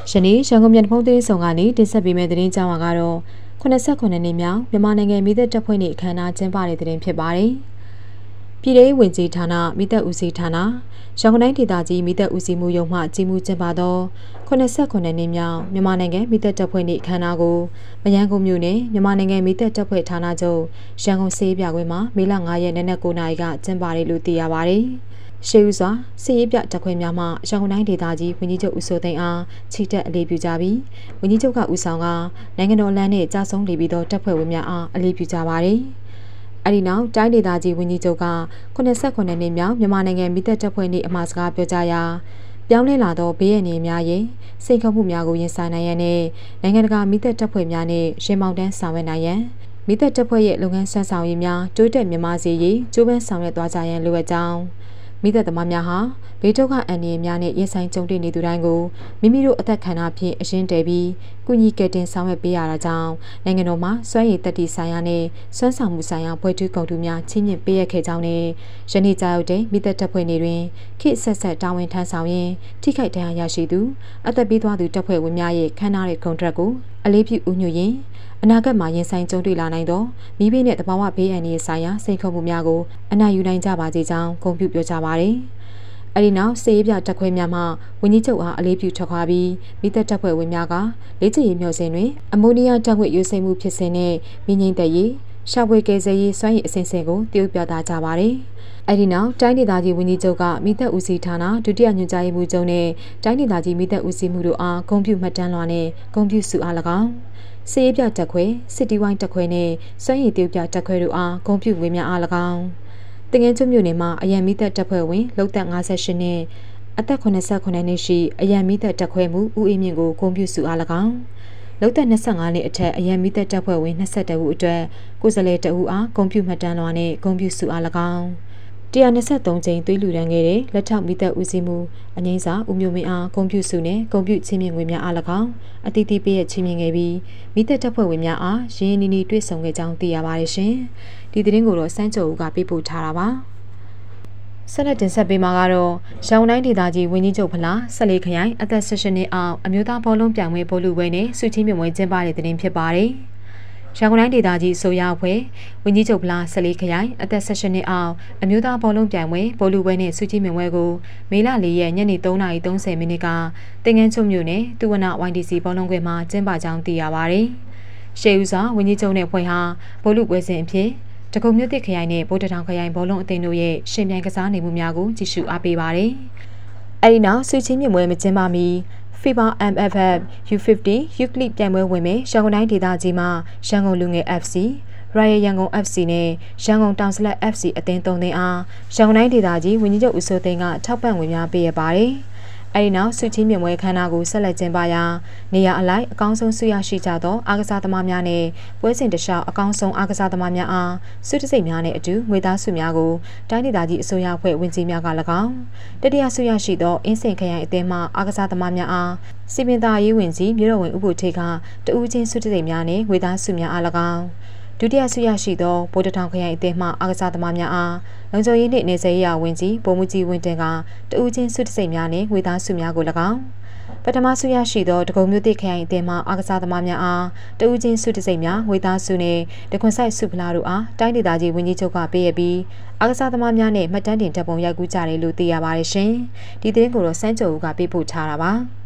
ယနေ့ရန်ကုန်မြန်ဖုန်းသတင်းဆောင်ကနေတင်ဆက်ပေးမယ့်သတင်းကြောင်းကတော့89နှစ်မြောက်မြန်မာနိုင်ငံမိသက်တပ်ဖွဲ့နှင့်အခမ်းအနားကျင်းပတဲ့သတင်းဖြစ်ပါတယ်။ပြည်ထောင်ဝင်ကြီးဌာနမိသက်ဦးစီးဌာနရန်ကုန်တိုင်းဒေသကြီးမိသက်ဦးစီးမှုရုံးမှကြီးမှုကျင်းပသော89နှစ်မြောက်မြန်မာနိုင်ငံမိသက်တပ်ဖွဲ့နှင့်အခမ်းအနားကိုမရန်ကုန်မြို့နယ်မြန်မာနိုင်ငံမိသက်တပ်ဖွဲ့ဌာနချုပ်ရန်ကုန်စေးပြကွင်းမှာမေလ9ရက်နေ့နက်9:00 နာရီကကျင်းပတယ်လို့သိရပါတယ်။ရှေးဦးစွာစစ်ရေးပြတပ်ခွဲများမှရန်ကုန်တိုင်းဒေသကြီးဝန်ကြီးချုပ်ဦးစိုးသိန်းအားချီတက်အလေးပြုကြပြီးဝန်ကြီးချုပ်ကဦးဆောင်ကနိုင်ငံတော်လမ်းနှင့်ကြားဆုံးနေပြီးသောတပ်ဖွဲ့ဝင်များအားအလေးပြုကြပါသည်။အဲဒီနောက်တိုင်းဒေသကြီးဝန်ကြီးချုပ်က89နှစ်မြောက်မြန်မာနိုင်ငံမိသက်တပ်ဖွဲ့နှင့်အမှာစကားပြောကြားရာပြောင်းလဲလာသောဘေးရန်တွေများရဲ့စိတ်ခတ်မှုများကိုရင်ဆိုင်နိုင်ရန်နဲ့နိုင်ငံတကာမိသက်တပ်ဖွဲ့များနှင့်ရင်မောင်တန်းဆောင်ရွက်နိုင်ရန်မိသက်တပ်ဖွဲ့ရဲ့လုပ်ငန်းဆွမ်းဆောင်ရည်များတိုးတက်မြင့်မားစေရေးကြိုးပမ်းဆောင်ရွက်သွားကြရန်လိုအပ်ကြောင်းမိသက်သမားများဟာဘေးဒုက္ခအန္တရာယ်များနဲ့ရင်ဆိုင်ကြုံတွေ့နေသူတိုင်းကိုမိမိတို့အသက်ခံတာဖြင့်အရင်တည်ပြီးကုညီကယ်တင်ဆောင်ရွက်ပေးရတာကြောင့်နိုင်ငံတော်မှာစွမ်းရည်တက်တည်ဆိုင်ရာနဲ့စွမ်းဆောင်မှုဆိုင်ရာပွဲတူးကုန်တူများချင်းမြင့်ပေးရခဲ့ကြောင်းနဲ့ယနေ့ကြာရောက်တဲ့မိသက်တပ်ဖွဲ့နေတွင်ခေတ်ဆက်ဆက်တာဝန်ထမ်းဆောင်ရင်းထိခိုက်ဒဏ်ရာရရှိသူအသက်ပေးသွားသူတပ်ဖွဲ့ဝင်များရဲ့ခမ်းနားတဲ့ကွန်ထရက်ကိုအလေးပြုဥညွှတ်ရင်းအနာဂတ်မှာရင်ဆိုင်ကြုံတွေ့လာနိုင်သောမိဘနဲ့တဘာဝဘေးအန္တရာယ်ဆိုင်ရာစိတ်ခုံမှုများကိုအနာယူနိုင်ကြပါစေကြောင်းဂုဏ်ပြုပြောကြားပါတယ်။အဲဒီနောက်စေရေးပြတပ်ခွဲများမှဝန်ကြီးချုပ်အားအလေးပြုထွက်ခွာပြီးမိသက်တပ်ဖွဲ့ဝင်များကလေ့ကျင့်ရေးမျိုးစဉ်တွင်အမိုနီးယားဓာတ်ငွေ့ရွေးစိမ့်မှုဖြစ်စဉ်နဲ့မြင်းငိမ့်သက်ရေးရှာဖွေကယ်ဆယ်ရေးစွမ်းရည်အစဉ်အဆက်ကိုတည်ယူပြသကြပါတယ်။အဲဒီနောက်တိုင်းဒေသကြီးဝန်ကြီးချုပ်ကမိသက်ဦးစီးဌာနဒုတိယညွှန်ကြားရေးမှူးချုပ်နဲ့တိုင်းဒေသကြီးမိသက်ဦးစီးမှုတို့အားဂုဏ်ပြုမှတ်တမ်းလွှာနဲ့ဂုဏ်ပြုဆုအား၎င်းစေရေးပြတက်ခွဲစစ်တီဝိုင်းတက်ခွဲနဲ့စွမ်းရည်tiêuပြတက်ခွဲတို့အားဂုဏ်ပြုဝေများအား၎င်းတင်ငန်းကျွမြို့နယ်မှာအရန်မိသက်တက်ဖွဲ့ဝင်လောက်သက်58နှစ်အသက်89နှစ်ရှိအရန်မိသက်တက်ခွဲမှုဦးအေးမြင့်ကိုဂုဏ်ပြုဆုအား၎င်းလောက်သက်25နှစ်အထက်အရန်မိသက်တက်ဖွဲ့ဝင်22ဦးအတွက်ကိုယ်စားလှယ်တဦးအားဂုဏ်ပြုမှတ်တမ်းလွှာနဲ့ဂုဏ်ပြုဆုအား၎င်း123ကြိမ်သွေးလှူဒန်းခဲ့တဲ့လက်ထောက်မိသက်ဦးစီးမှုအငိမ့်စာဦးမျိုးမင်းအားဂုဏ်ပြုဆုနဲ့ဂုဏ်ပြုချင်းမြင့်ငွေများအား၎င်းအတီးတီးပေးရချင်းမြင့်ခဲ့ပြီးမိသက်တပ်ဖွဲ့ဝင်များအားရင်းနီနီတွေ့ဆုံခဲ့ကြောင်းသိရပါတယ်ရှင်။ဒီသတင်းကိုတော့စန်းကျော်ဦးကပေးပို့ထားတာပါ။ဆက်လက်တင်ဆက်ပေးမှာကတော့ရန်ကုန်တိုင်းဒေသကြီးဝန်ကြီးချုပ်ဖလား14ခရိုင်အသက်16နှစ်အောက်အမျိုးသားဘောလုံးပြိုင်ပွဲဘောလူပွဲနဲ့စုချင်းမြင့်ပွဲကျင်းပတဲ့သတင်းဖြစ်ပါတယ်။ရန်ကုန်တိုင်းဒေသကြီးဆိုရအဖွဲ့ဝန်ကြီးချုပ်ဖလား14ခရိုင်အသက်16နှစ်အောက်အမျိုးသားဘောလုံးပြိုင်ပွဲဘောလူပွဲနဲ့စုချင်းမြင့်ပွဲကိုမေလ4ရက်ညနေ3:30မိနစ်ကတင်ငန်းချုံမြို့နယ်တူဝန YDC ဘောလုံးကွင်းမှာကျင်းပကြောင်းသိရပါတယ်။ရှေးဦးစွာဝန်ကြီးချုပ်နဲ့ဖွဲ့ဟာဘောလူပွဲစဉ်အဖြစ်တကုံမြို့သစ်ခရိုင်နဲ့ဗိုလ်တထောင်ခရိုင်ဘောလုံးအသင်းတို့ရဲ့ရှင်ပြိုင်ကစားနေမှုများကိုကြည့်ရှုအားပေးပါတယ်။အဲဒီနောက်စုချင်းမြင့်ပွဲမကျင်းပမီFIBA MFF U50 Euclid ပြိုင်ပွဲဝင်မဲ့ရန်ကုန်တိုင်းဒေသကြီးမှာရန်ကုန်လူငယ် FC Royal ရန်ကုန် FC နဲ့ရန်ကုန်တောင်စလက် FC အသင်း3သင်းအားရန်ကုန်တိုင်းဒေသကြီးဝန်ကြီးချုပ်ဦးစိုးသိန်းကထောက်ပံ့ငွေများပေးရပါတယ်။အဲဒီနောက်စုချင်းမြင့်ပွဲခမ်းနားကိုဆက်လက်ကျင်းပရာနေရာအလိုက်အကောင်းဆုံးဆုရရှိကြသောအားကစားသမားများနဲ့ပွဲစဉ်တစ်လျှောက်အကောင်းဆုံးအားကစားသမားများအားဆုတံဆိပ်များနဲ့အတူငွေသားဆုများကိုတိုင်းဒေသကြီးအစိုးရအဖွဲ့ဝင်ကြီးများက၎င်းတတိယဆုရရှိသောအင်းစိန်ခရိုင်အသင်းမှအားကစားသမားများအားစီမံသားရေးဝင်ကြီးမြို့တော်ဝင်ဥပုထေကတဦးချင်းဆုတံဆိပ်များနဲ့ငွေသားဆုများအား၎င်းဒုတိယဆုရရှိသောဗိုလ်တထောင်ခရိုင်အသင်းမှအားကစားသမားများအားလုံခြုံရေးနှင့်နေစေရေးဝင်ကြီးဗိုလ်မှူးကြီးဝင်းတင်ကတဦးချင်းဆုတံဆိပ်များနှင့်ငွေသားဆုများကို၎င်းပထမဆုရရှိသောတကုံမြို့သစ်ခရိုင်အသင်းမှအားကစားသမားများအားတဦးချင်းဆုတံဆိပ်များငွေသားဆုနှင့်တခွန်ဆိုင်ဆုဖလားတို့အားတိုင်းဒေသကြီးဝန်ကြီးချုပ်ကပေးရပြီးအားကစားသမားများနဲ့မှတ်တမ်းတင်တပ်ပုံရိုက်ကူးကြတယ်လို့သိရပါတယ်ရှင်။ဒီသတင်းကိုတော့စန်းကျော်ဦးကပေးပို့ထားတာပါ။